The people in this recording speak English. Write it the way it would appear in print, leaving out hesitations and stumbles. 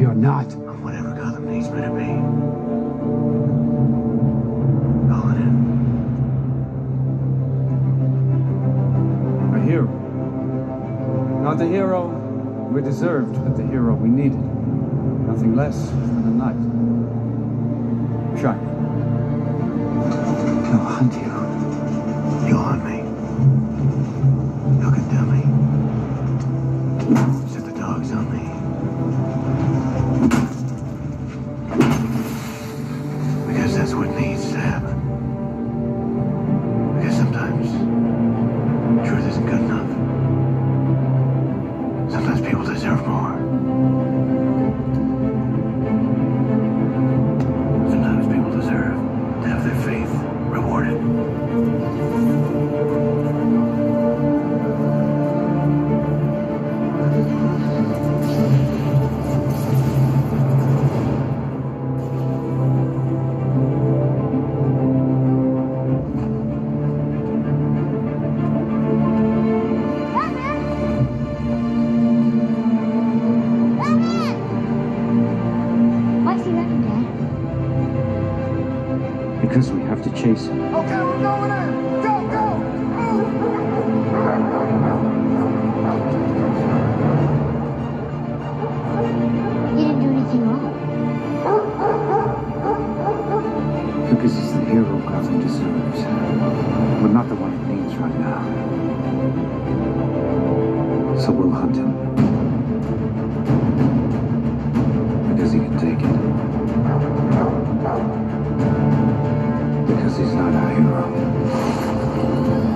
We are not. I'm whatever Gotham needs me to be. Calling in. A hero. Not the hero we deserved, but the hero we needed. Nothing less than a knight. Shine. He'll hunt you. You'll hunt me. You'll condemn me. Set the dogs on me. Because that's what needs to happen. Because sometimes truth isn't good enough. Sometimes people deserve more. Sometimes people deserve to have their faith rewarded. Because we have to chase him. Okay, we're going in. Go, go. You didn't do anything wrong. Because he's the hero Gotham deserves. But not the one it needs right now. So we'll hunt him. Because he can take it. Because he's not a hero.